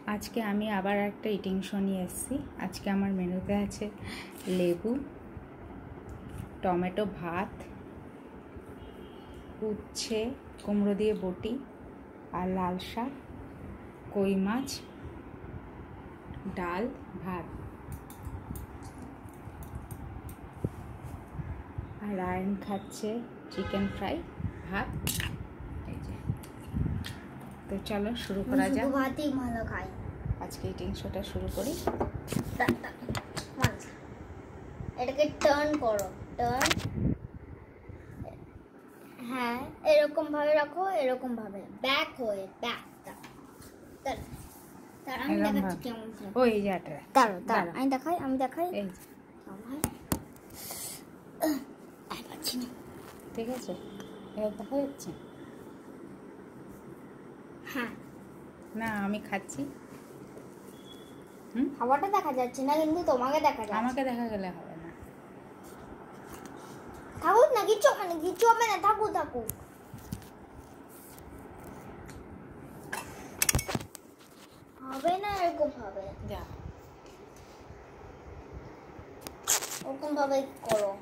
আজকে আমি আবার একটা ইটিং শো নিয়ে এসেছি। আজকে আমার মেনুতে আছে লেবু, টমেটো ভাত, উচ্ছে কুমড়ো দিয়ে বটি আর লাল শাক, কই মাছ, ডাল, ভাত। আর আয়ন খাচ্ছে চিকেন ফ্রাই, ভাত। এই যে, তো চলো শুরু করা যাক। ভাতই ভালো খাই। আজকে ইটিং শোটা শুরু করি। এটাকে টার্ন করো, টার্ন। হ্যাঁ, এরকম ভাবে রাখো, এরকম ভাবে ব্যাক হয়ে ব্যাক। আমি দেখাচ্ছি কেমন। ওই জায়গাটা দাঁড়াও, আমি দেখাই। এই যে, পাচ্ছি না। ঠিক আছে, এবার দেখা যাচ্ছে? হ্যাঁ, না আমি খাচ্ছি। খাবারটা দেখা যাচ্ছে না, কিন্তু তোমাকে দেখা যাচ্ছে। আমাকে দেখা গেলে হবে না। থাকুক না, কিচ্ছু হবে না, থাকুক। হবে না, এরকম হবে। যা, ওরকম ভাবে করো।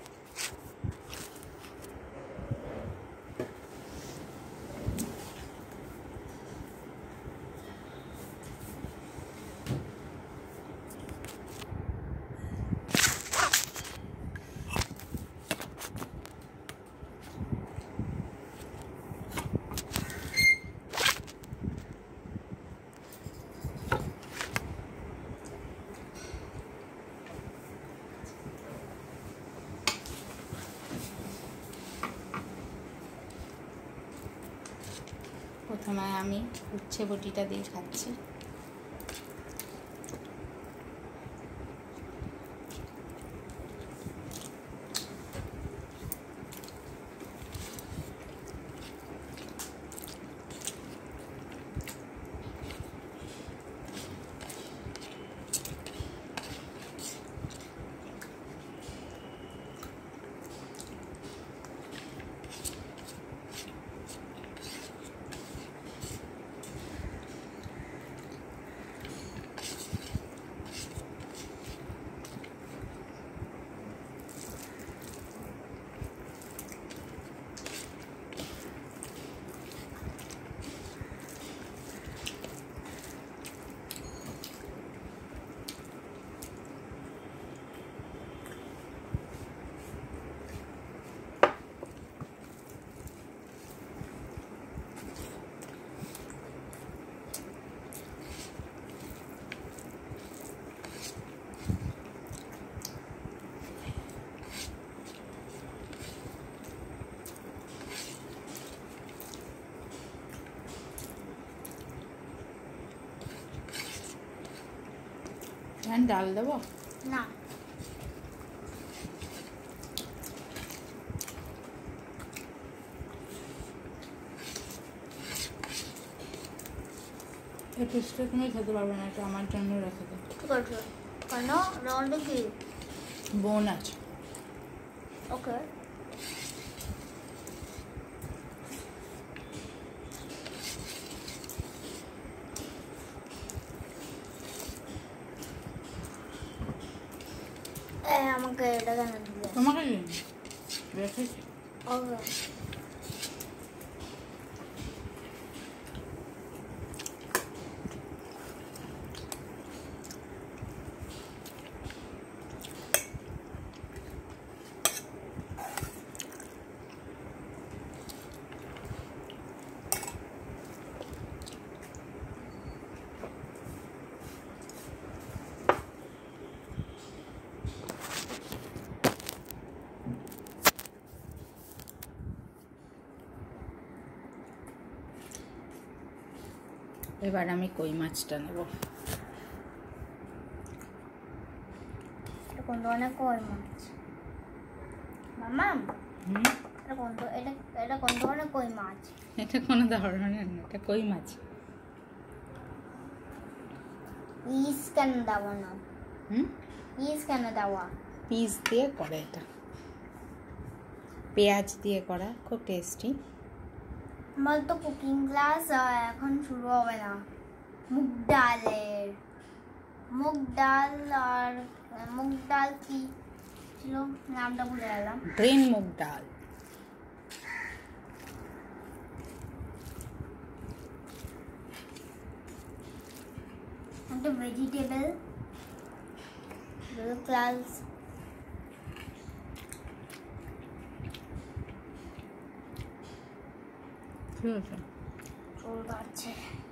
প্রথমে আমি উচ্ছে বটিটা দিয়ে খাচ্ছি। ডাল দেবো না? এই পিসটা তুমি খেতে পারবে না, এটা আমার জন্য রেখে দাও। ঠিক আছে, কেন? রাউন্ডে কি বোন আছে? ওকে। আমাকে এটা কেন দিলে? তোমাকে রেখেছি। ওকে। এবার আমি কই মাছটা নেব। কোন ধরনের কই মাছ মামা? এটা কোন ধরনের কই মাছ? এটা কোনো ধরনের না, এটা কই মাছ। পিস কেন দেওয়া না? পিস কেন দেওয়া? পিস দিয়ে করে, এটা পেঁয়াজ দিয়ে করা, খুব টেস্টি। আমার তো কুকিং ক্লাস এখন শুরু হবে না। মুগ ডালের মুগ ডাল আর মুগ ডাল কি ছিল নামটা ভুলে গেলাম। গ্রিন মুগ ডাল। একটা ভেজিটেবল ক্লাস ঠিক আছে। চোর আছে।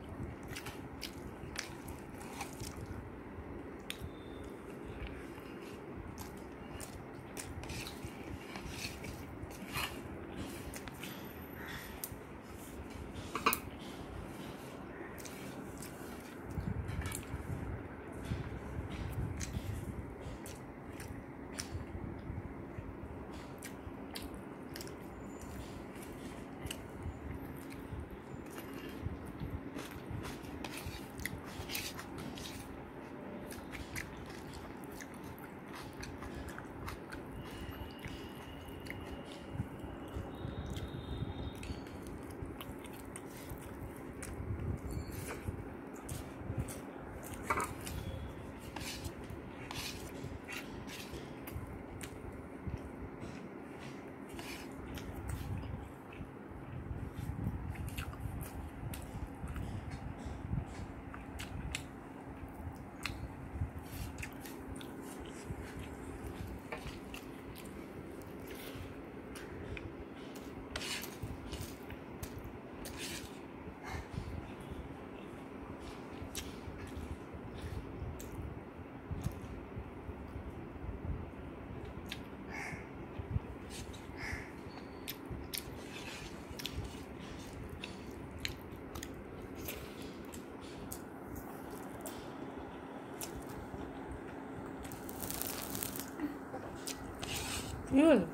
কি হলো?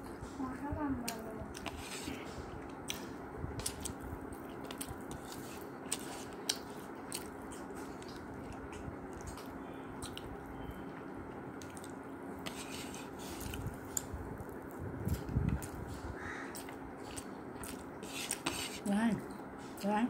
Right. Right.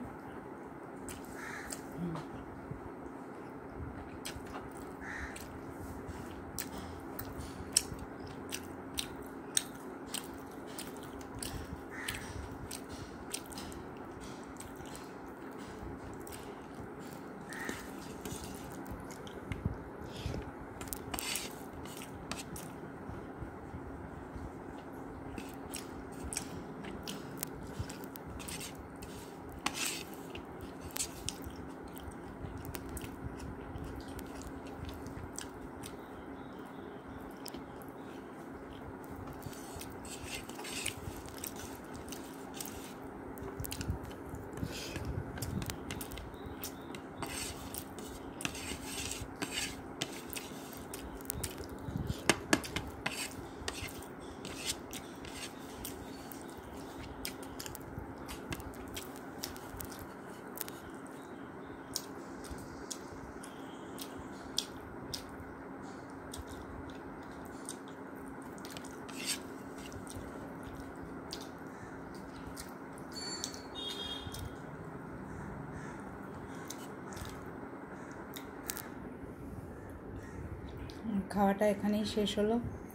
খাওয়াটা এখানেই শেষ হলো।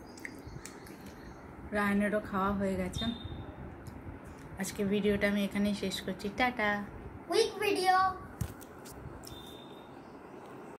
রায়নেরও খাওয়া হয়ে গেছে। আজকে ভিডিওটা আমি এখানেই শেষ করছি। টাটা। Quick video.